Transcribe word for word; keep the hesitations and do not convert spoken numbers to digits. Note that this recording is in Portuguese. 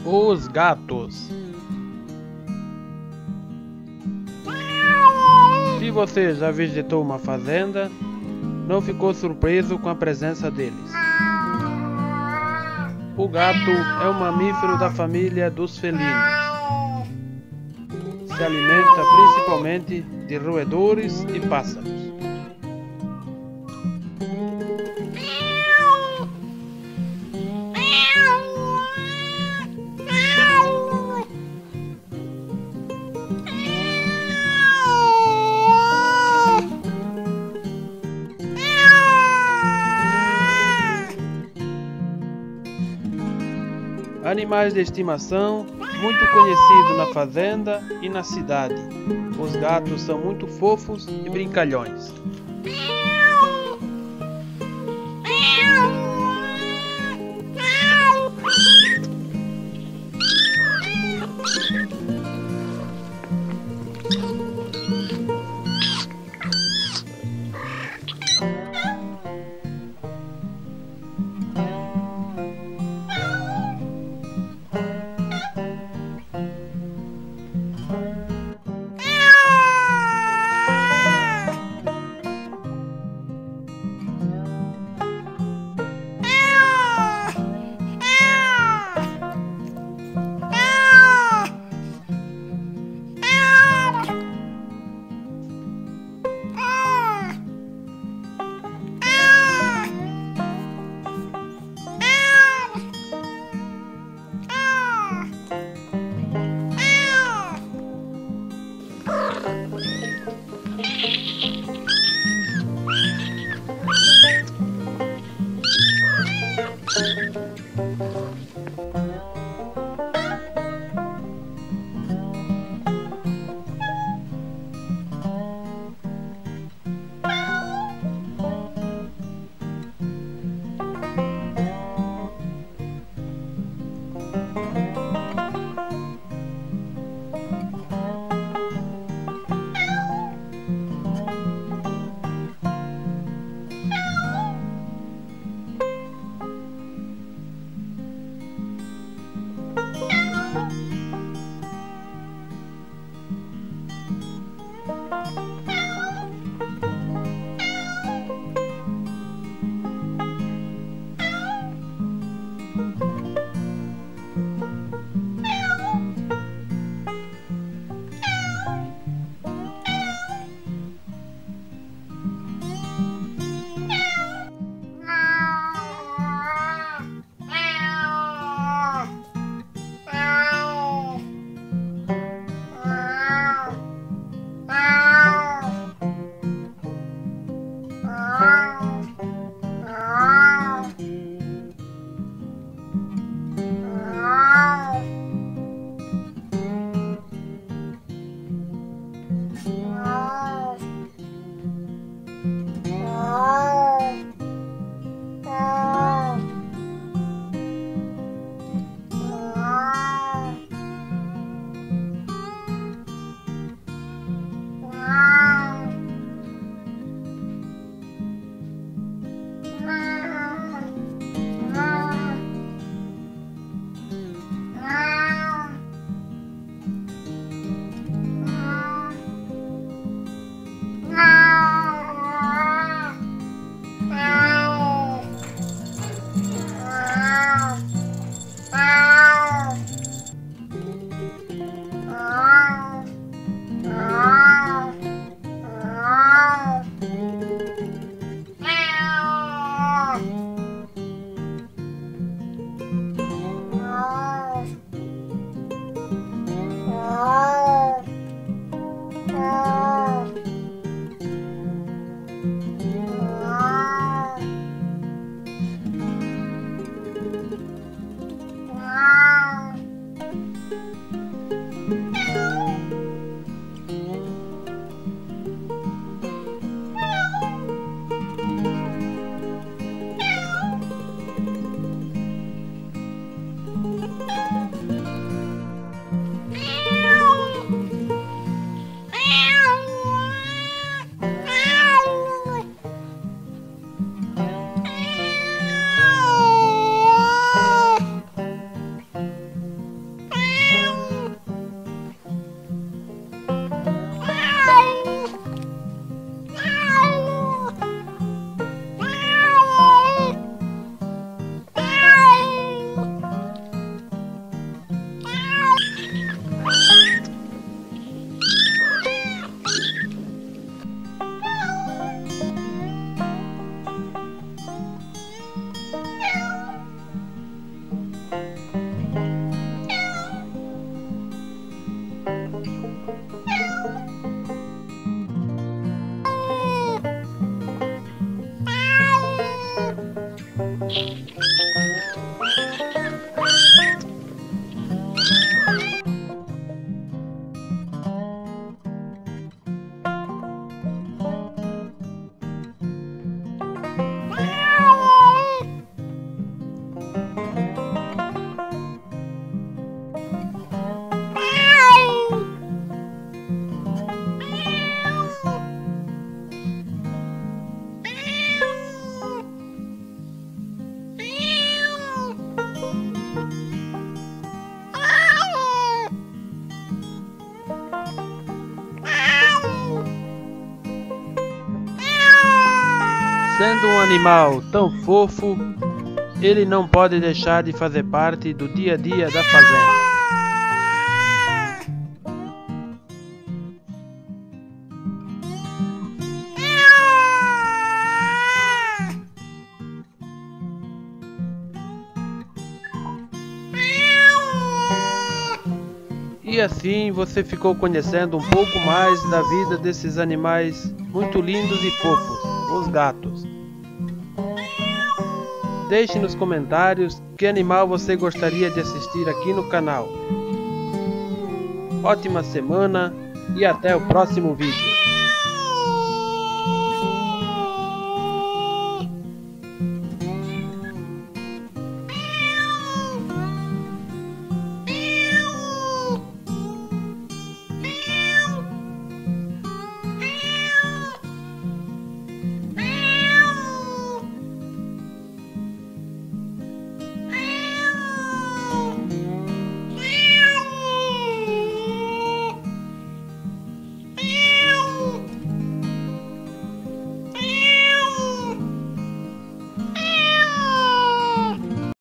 Os gatos. Se você já visitou uma fazenda, não ficou surpreso com a presença deles. O gato é um mamífero da família dos felinos. Se alimenta principalmente de roedores e pássaros. Animais de estimação, muito conhecidos na fazenda e na cidade. Os gatos são muito fofos e brincalhões. Sendo um animal tão fofo, ele não pode deixar de fazer parte do dia a dia da fazenda. E assim você ficou conhecendo um pouco mais da vida desses animais muito lindos e fofos, os gatos. Deixe nos comentários que animal você gostaria de assistir aqui no canal. Ótima semana e até o próximo vídeo.